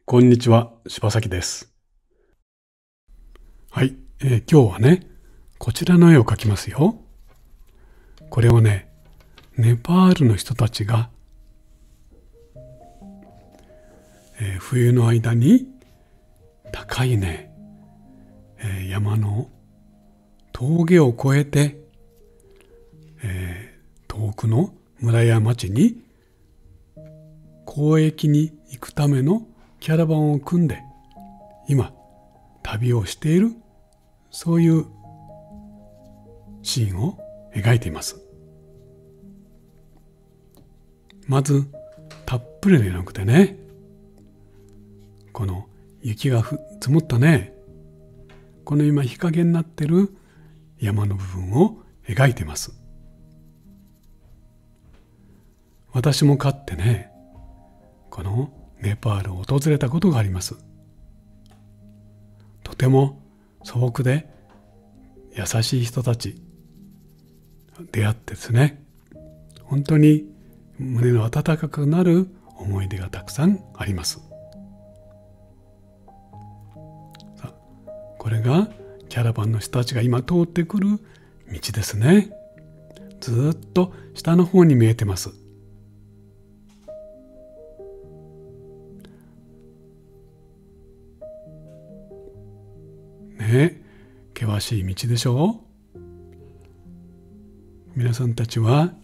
こんにちは、柴崎です。はい、今日はね、こちらの絵を描きますよ。これをね、ネパールの人たちが、冬の間に高いね、山の峠を越えて、遠くの村や町に交易に行くためのキャラバンを組んで今旅をしている、そういうシーンを描いています。まずたっぷりでなくてね、この雪が積もったね、この今日陰になってる山の部分を描いています。私もかつてね、このネパールを訪れたことがあります。とても素朴で優しい人たち出会ってですね、本当に胸の温かくなる思い出がたくさんあります。さあ、これがキャラバンの人たちが今通ってくる道ですね。ずっと下の方に見えてます。険しい道でしょう。皆さんたちは、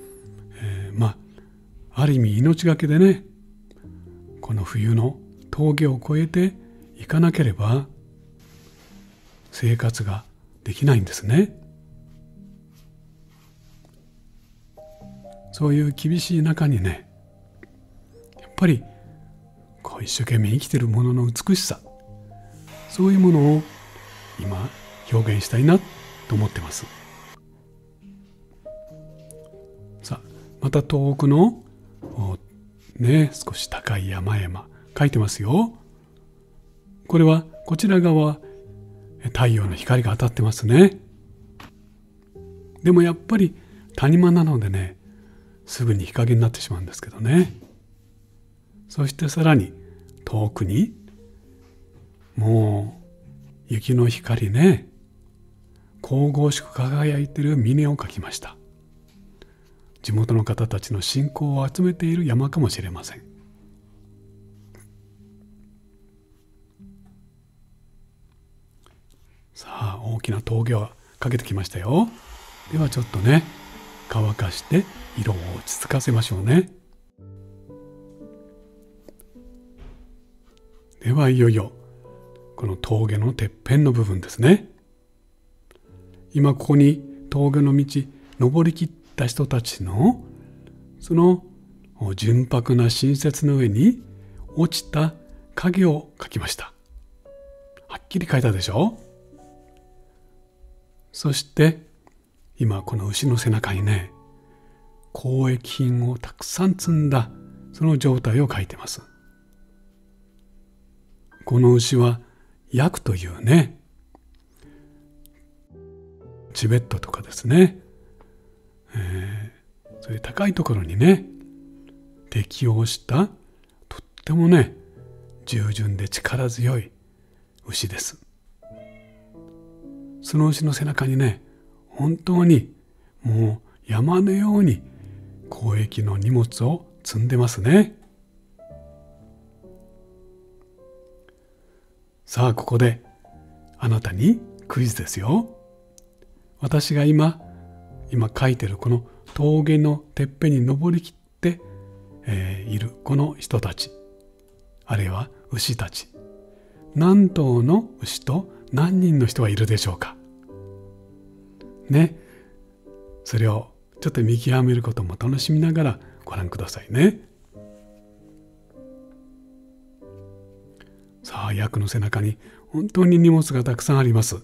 ある意味命がけでね、この冬の峠を越えていかなければ生活ができないんですね。そういう厳しい中にね、やっぱりこう一生懸命生きているものの美しさ、そういうものを今表現したいなと思ってます。さあ、また遠くの少し高い山々描いてますよ。これはこちら側太陽の光が当たってますね。でもやっぱり谷間なのでね、すぐに日陰になってしまうんですけどね。そしてさらに遠くにもう雪の光ね、神々しく輝いている峰を描きました。地元の方たちの信仰を集めている山かもしれません。さあ、大きな峠をかけてきましたよ。ではちょっとね、乾かして色を落ち着かせましょうね。ではいよいよこの峠のてっぺんの部分ですね。今ここに峠の道登りきった人たちのその純白な新雪の上に落ちた影を描きました。はっきり描いたでしょ。そして今この牛の背中にね、交易品をたくさん積んだその状態を描いてます。この牛はヤクというね、チベットとかですね、そういう高いところにね適応したとってもね従順で力強い牛です。その牛の背中にね、本当にもう山のように交易の荷物を積んでますね。さあ、ここであなたにクイズですよ。私が今書いてるこの峠のてっぺんに登りきって、いるこの人たち、あるいは牛たち、何頭の牛と何人の人がいるでしょうかね。それをちょっと見極めることも楽しみながらご覧くださいね。さあ、ヤクの背中に本当に荷物がたくさんあります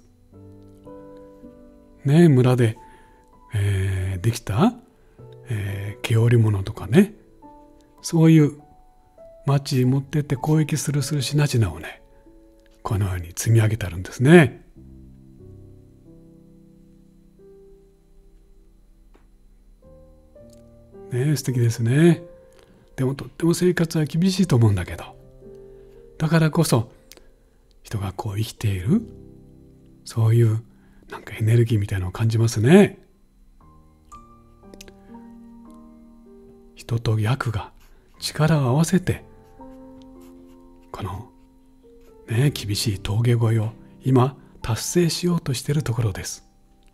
ね。村で、できた、毛織物とかね、そういう町に持ってって交易する品々をね、このように積み上げてあるんですね。素敵ですね。でもとっても生活は厳しいと思うんだけど、 だからこそ人がこう生きている、そういうなんかエネルギーみたいなのを感じますね。人と薬が力を合わせてこのね、厳しい峠越えを今達成しようとしているところです。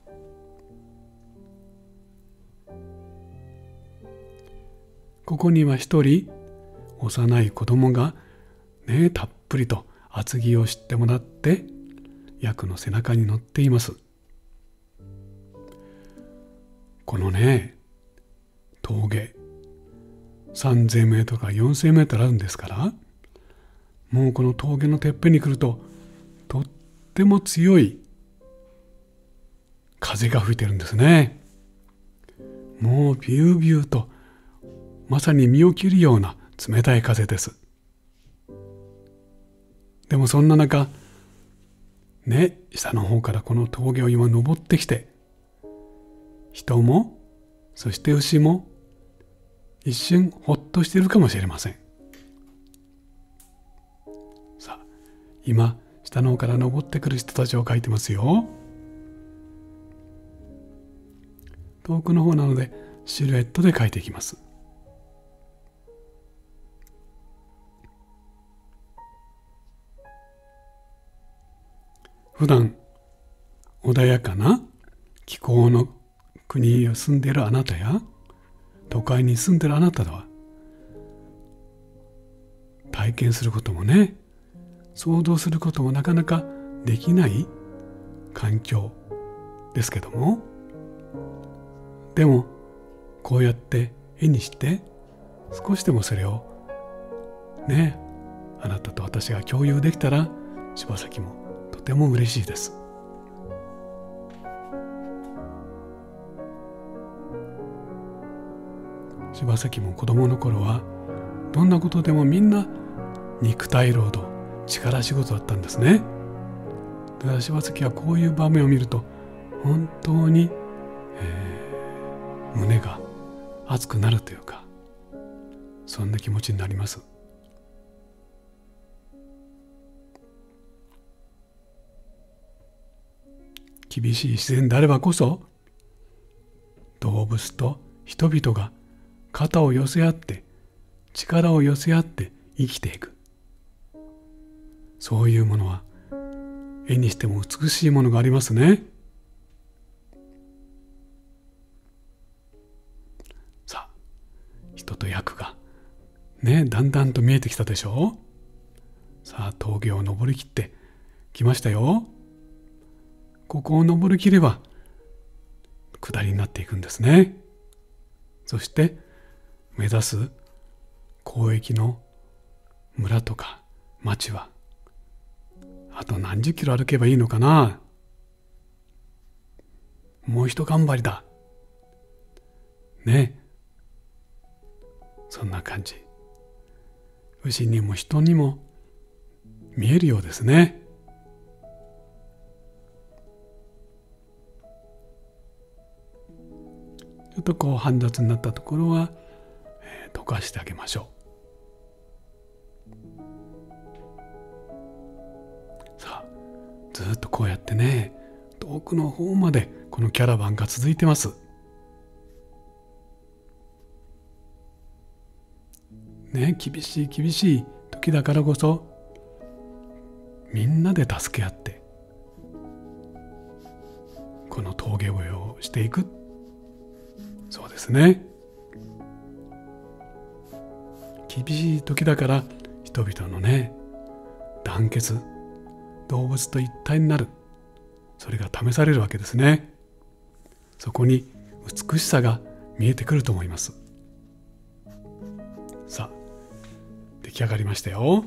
ここには一人幼い子供がね、たっぷりと厚着をしてもらってヤクの背中に乗っています。このね、峠3000メートルから4000メートルあるんですから、もうこの峠のてっぺんに来るととっても強い風が吹いてるんですね。もうビュービューとまさに身を切るような冷たい風です。でもそんな中ね、下の方からこの峠を今登ってきて、人もそして牛も一瞬ほっとしているかもしれません。さあ、今下の方から登ってくる人たちを描いてますよ。遠くの方なのでシルエットで描いていきます。普段穏やかな気候の国に住んでいるあなたや都会に住んでいるあなたでは体験することもね、想像することもなかなかできない環境ですけども、でもこうやって絵にして少しでもそれをね、あなたと私が共有できたら柴崎もとても嬉しいです。柴崎も子供の頃はどんなことでもみんな肉体労働、力仕事だったんですね。だから柴崎はこういう場面を見ると本当に、胸が熱くなるというか、そんな気持ちになります。厳しい自然であればこそ動物と人々が肩を寄せ合って力を寄せ合って生きていく、そういうものは絵にしても美しいものがありますね。さあ、人と役がね、だんだんと見えてきたでしょう。さあ、峠を登りきってきましたよ。ここを登りきれば下りになっていくんですね。そして目指す広域の村とか町はあと何十キロ歩けばいいのかな。もう一頑張りだね。そんな感じ、牛にも人にも見えるようですね。ちょっとこう煩雑になったところは、溶かしてあげましょう。さあ、ずっとこうやってね、遠くの方までこのキャラバンが続いてます。ね、厳しい時だからこそみんなで助け合ってこの峠越えをしていく。そうですね。厳しい時だから人々のね、団結、動物と一体になる、それが試されるわけですね。そこに美しさが見えてくると思います。さあ、出来上がりましたよ。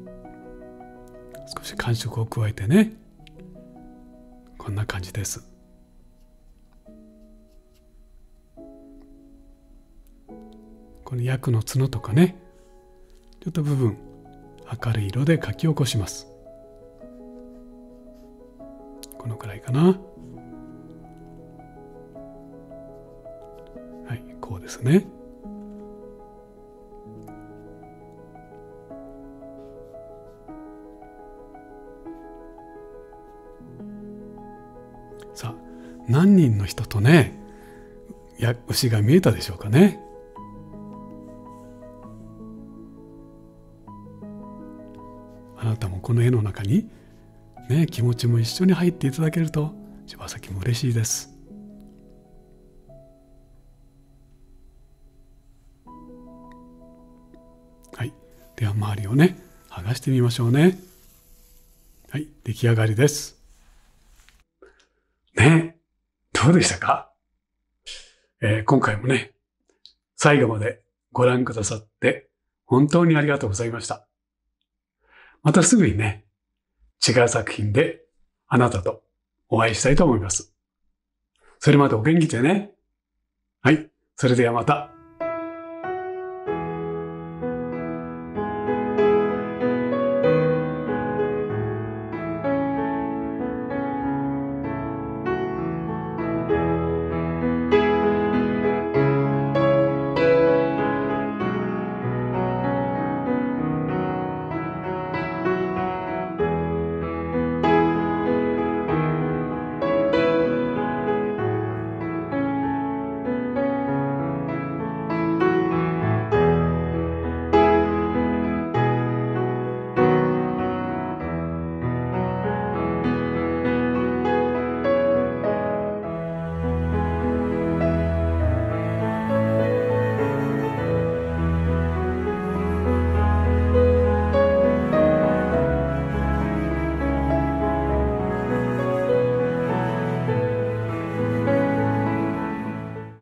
少し感触を加えてね、こんな感じです。このヤクの角とかね、ちょっと部分明るい色で描き起こします。このくらいかな。はい、こうですね。 さあ、何人の人とね、牛が見えたでしょうかね。あなたもこの絵の中に、ね、気持ちも一緒に入っていただけると、柴崎も嬉しいです。はい。では周りをね、剥がしてみましょうね。はい。出来上がりです。ね。どうでしたか？今回もね、最後までご覧くださって本当にありがとうございました。またすぐにね、違う作品であなたとお会いしたいと思います。それまでお元気でね。はい。それではまた。